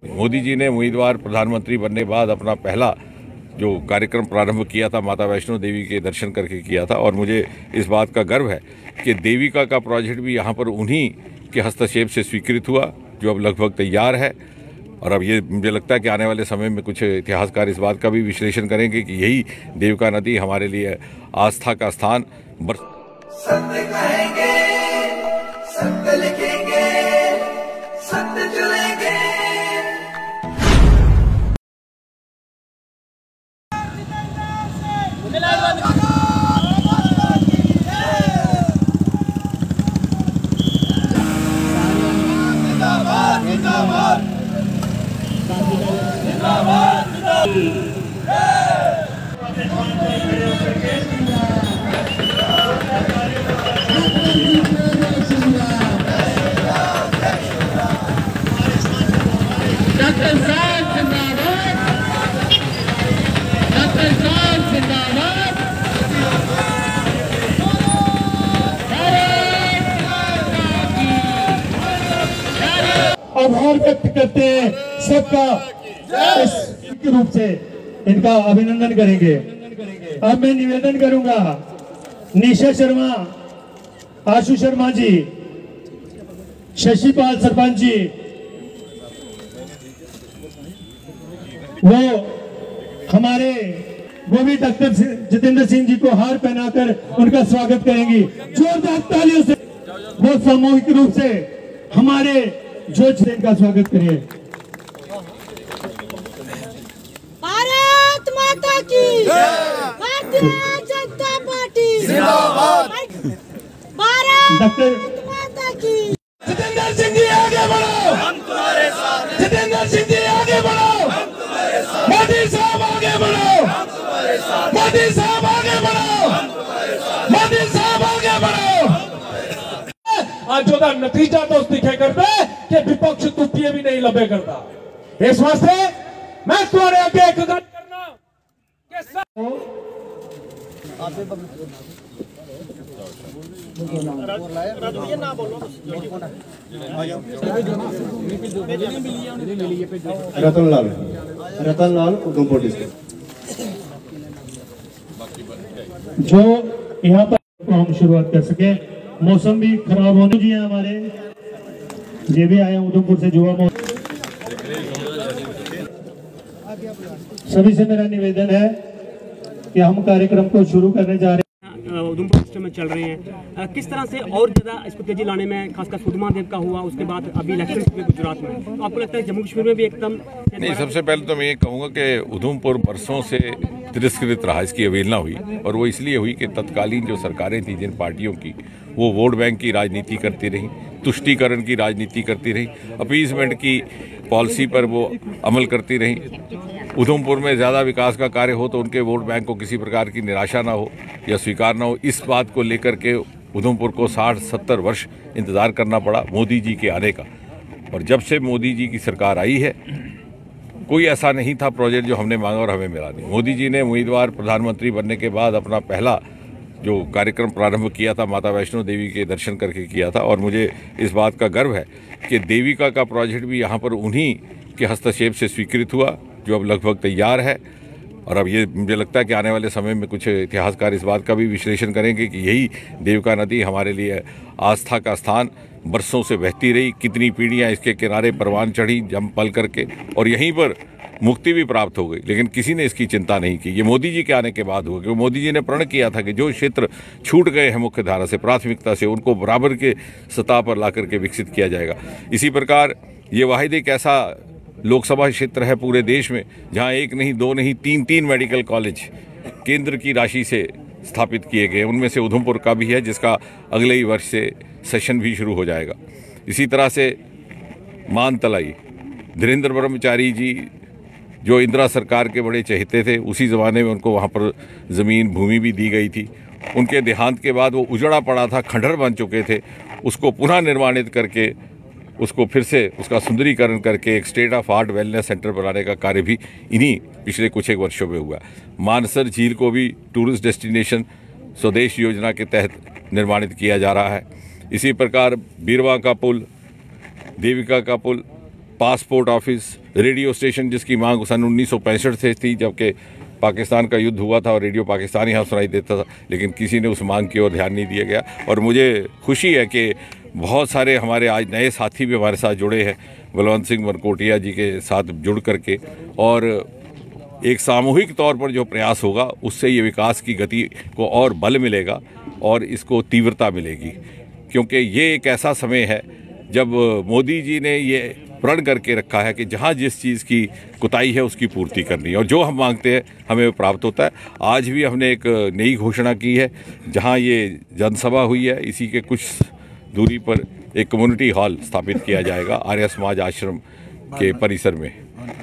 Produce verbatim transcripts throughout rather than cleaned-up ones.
मोदी जी ने उम्मीदवार प्रधानमंत्री बनने के बाद अपना पहला जो कार्यक्रम प्रारंभ किया था माता वैष्णो देवी के दर्शन करके किया था, और मुझे इस बात का गर्व है कि देविका का प्रोजेक्ट भी यहाँ पर उन्हीं के हस्तक्षेप से स्वीकृत हुआ, जो अब लगभग तैयार है। और अब ये मुझे लगता है कि आने वाले समय में कुछ इतिहासकार इस बात का भी विश्लेषण करेंगे कि यही देविका नदी हमारे लिए आस्था का स्थान बर... सत्य कहेंगे, सत्य लिखेंगे, सत्य चलेंगे। डॉक्टर साहब जिंदाबाद, डॉक्टर साहब जिंदाबाद। आभार व्यक्त करते हैं सबका, इस रूप से इनका अभिनंदन करेंगे। अब मैं निवेदन करूंगा निशा शर्मा, आशु शर्मा जी, शशिपाल सरपंच जी, वो हमारे गोविंद डॉक्टर जितेंद्र सिंह जी को हार पहनाकर उनका स्वागत करेंगी। जोरदार तालियों से वो सामूहिक रूप से हमारे जोश से इनका स्वागत करिए। भारत माता की, भारतीय जनता पार्टी जिंदाबाद, भारत डॉक्टर माता की। जितेंद्र सिंह जी आगे बढ़ो, हम तुम्हारे साथ हैं। जितेंद्र सिंह जी आगे बढ़ो, हम तुम्हारे साथ हैं। मोदी साहब आगे बढ़ो, हम तुम्हारे साथ हैं। मोदी साहब आगे बढ़ो, हम तुम्हारे साथ हैं। मोदी साहब आगे बढ़ो। आज जो नतीजा तो दिखे करता है कि विपक्ष तुप्पिए भी नहीं लबे करता। इस वास्ते मैं तुम्हारे आगे एक गल करना कि रतन लाल, रतन लाल उधमपुर डिस्ट्रिक्ट। जो यहाँ पर हम शुरुआत कर सके, मौसम भी खराब होने जी है हमारे, ये भी आए उधमपुर से जुआ मौसम। सभी से मेरा निवेदन है कि हम कार्यक्रम को शुरू करने जा रहे हैं। उधमपुर सिस्टम में चल रहे हैं, किस तरह से और ज्यादा इसको तेजी लाने में, खासकर सुधमा देव का हुआ, उसके बाद अभी इलेक्शन में गुजरात में, तो आपको लगता है जम्मू कश्मीर में भी एकदम नहीं? सबसे पहले तो मैं ये कहूँगा कि उधमपुर बरसों से तिरस्कृत रहा, इसकी अवहेलना हुई, और वो इसलिए हुई कि तत्कालीन जो सरकारें थी जिन पार्टियों की, वो वोट बैंक की राजनीति करती रही, तुष्टीकरण की राजनीति करती रही, अपीसमेंट की पॉलिसी पर वो अमल करती रही। उधमपुर में ज़्यादा विकास का कार्य हो तो उनके वोट बैंक को किसी प्रकार की निराशा ना हो या स्वीकार ना हो, इस बात को लेकर के उधमपुर को साठ सत्तर वर्ष इंतज़ार करना पड़ा मोदी जी के आने का। और जब से मोदी जी की सरकार आई है, कोई ऐसा नहीं था प्रोजेक्ट जो हमने मांगा और हमें मिला नहीं। मोदी जी ने उम्मीदवार प्रधानमंत्री बनने के बाद अपना पहला जो कार्यक्रम प्रारंभ किया था माता वैष्णो देवी के दर्शन करके किया था, और मुझे इस बात का गर्व है कि देविका का प्रोजेक्ट भी यहाँ पर उन्हीं के हस्तक्षेप से स्वीकृत हुआ, जो अब लगभग तैयार है। और अब ये मुझे लगता है कि आने वाले समय में कुछ इतिहासकार इस बात का भी विश्लेषण करेंगे कि यही देविका नदी हमारे लिए आस्था का स्थान बरसों से बहती रही, कितनी पीढ़ियाँ इसके किनारे परवान चढ़ी जम पल करके, और यहीं पर मुक्ति भी प्राप्त हो गई, लेकिन किसी ने इसकी चिंता नहीं की। ये मोदी जी के आने के बाद हुआ, क्योंकि मोदी जी ने प्रण किया था कि जो क्षेत्र छूट गए हैं मुख्य धारा से, प्राथमिकता से, उनको बराबर के सतह पर ला करके विकसित किया जाएगा। इसी प्रकार ये वाहिद एक ऐसा लोकसभा क्षेत्र है पूरे देश में जहाँ एक नहीं, दो नहीं, तीन तीन मेडिकल कॉलेज केंद्र की राशि से स्थापित किए गए। उनमें से उधमपुर का भी है, जिसका अगले ही वर्ष से सेशन भी शुरू हो जाएगा। इसी तरह से मानतलाई, धीरेन्द्र ब्रह्मचारी जी जो इंदिरा सरकार के बड़े चहेते थे, उसी ज़माने में उनको वहाँ पर ज़मीन भूमि भी दी गई थी। उनके देहांत के बाद वो उजड़ा पड़ा था, खंडहर बन चुके थे, उसको पुनः निर्माणित करके उसको फिर से उसका सुंदरीकरण करके एक state of art wellness centre बनाने का कार्य भी इन्हीं पिछले कुछ एक वर्षों में हुआ। मानसर झील को भी टूरिस्ट डेस्टिनेशन स्वदेश योजना के तहत निर्माणित किया जा रहा है। इसी प्रकार बीरवा का पुल, देविका का पुल, पासपोर्ट ऑफिस, रेडियो स्टेशन जिसकी मांग सन उन्नीस सौ पैंसठ से थी, जबकि पाकिस्तान का युद्ध हुआ था और रेडियो पाकिस्तान यहाँ सुनाई देता था, लेकिन किसी ने उस मांग की ओर ध्यान नहीं दिया गया। और मुझे खुशी है कि बहुत सारे हमारे आज नए साथी भी हमारे साथ जुड़े हैं, बलवंत सिंह मनकोटिया जी के साथ जुड़ करके, और एक सामूहिक तौर पर जो प्रयास होगा उससे ये विकास की गति को और बल मिलेगा और इसको तीव्रता मिलेगी। क्योंकि ये एक ऐसा समय है जब मोदी जी ने ये प्रण करके रखा है कि जहाँ जिस चीज़ की कुताही है उसकी पूर्ति करनी है, और जो हम मांगते हैं हमें प्राप्त होता है। आज भी हमने एक नई घोषणा की है, जहाँ ये जनसभा हुई है इसी के कुछ दूरी पर एक कम्युनिटी हॉल स्थापित किया जाएगा आर्य समाज आश्रम के परिसर में।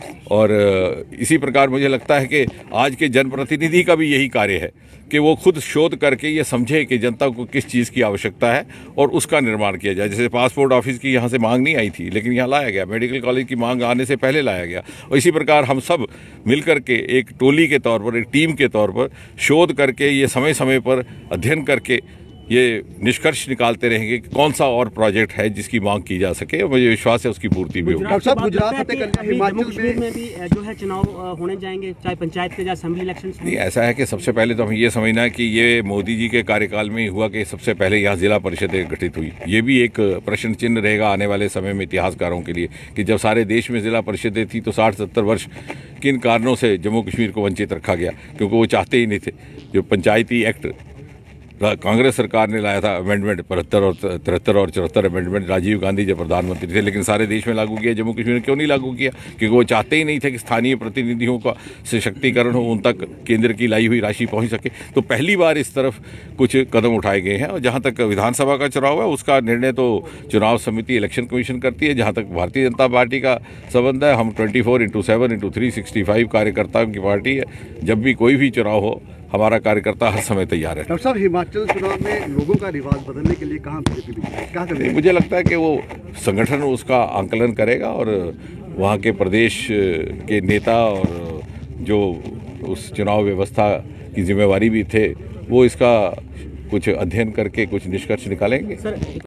और इसी प्रकार मुझे लगता है कि आज के जनप्रतिनिधि का भी यही कार्य है कि वो खुद शोध करके ये समझे कि जनता को किस चीज़ की आवश्यकता है और उसका निर्माण किया जाए। जैसे पासपोर्ट ऑफिस की यहाँ से मांग नहीं आई थी, लेकिन यहाँ लाया गया, मेडिकल कॉलेज की मांग आने से पहले लाया गया। और इसी प्रकार हम सब मिलकर के एक टोली के तौर पर, एक टीम के तौर पर शोध करके, ये समय समय पर अध्ययन करके ये निष्कर्ष निकालते रहेंगे कि कौन सा और प्रोजेक्ट है जिसकी मांग की जा सके, और मुझे विश्वास है उसकी पूर्ति भी होगी। डॉक्टर साहब, गुजरात जम्मू कश्मीर में भी जो है चुनाव होने जाएंगे, चाहे पंचायत के या असेंबली इलेक्शन। नहीं, ऐसा है कि सबसे पहले तो हम ये समझना है कि ये मोदी जी के कार्यकाल में ही हुआ कि सबसे पहले यहाँ जिला परिषदें गठित हुई। ये भी एक प्रश्न चिन्ह रहेगा आने वाले समय में इतिहासकारों के लिए कि जब सारे देश में जिला परिषदें थी तो साठ सत्तर वर्ष किन कारणों से जम्मू कश्मीर को वंचित रखा गया, क्योंकि वो चाहते ही नहीं थे। जो पंचायती एक्ट कांग्रेस सरकार ने लाया था, अमेंडमेंट बहत्तर और तिहत्तर और चौहत्तर अमेंडमेंट, राजीव गांधी जब प्रधानमंत्री थे, लेकिन सारे देश में लागू किया, जम्मू कश्मीर में क्यों नहीं लागू किया? क्योंकि वो चाहते ही नहीं थे कि स्थानीय प्रतिनिधियों का सशक्तिकरण हो, उन तक केंद्र की लाई हुई राशि पहुंच सके। तो पहली बार इस तरफ कुछ कदम उठाए गए हैं। और जहां तक विधानसभा का चुनाव है उसका निर्णय तो चुनाव समिति, इलेक्शन कमीशन करती है। जहाँ तक भारतीय जनता पार्टी का संबंध है, हम twenty four into seven into three sixty five कार्यकर्ताओं की पार्टी है। जब भी कोई भी चुनाव हो हमारा कार्यकर्ता हर समय तैयार है। डॉक्टर साहब, हिमाचल चुनाव में लोगों का रिवाज बदलने के लिए कहाँ बीजेपी क्या कर रही है? मुझे लगता है कि वो संगठन उसका आंकलन करेगा और वहाँ के प्रदेश के नेता और जो उस चुनाव व्यवस्था की जिम्मेवारी भी थे वो इसका कुछ अध्ययन करके कुछ निष्कर्ष निकालेंगे।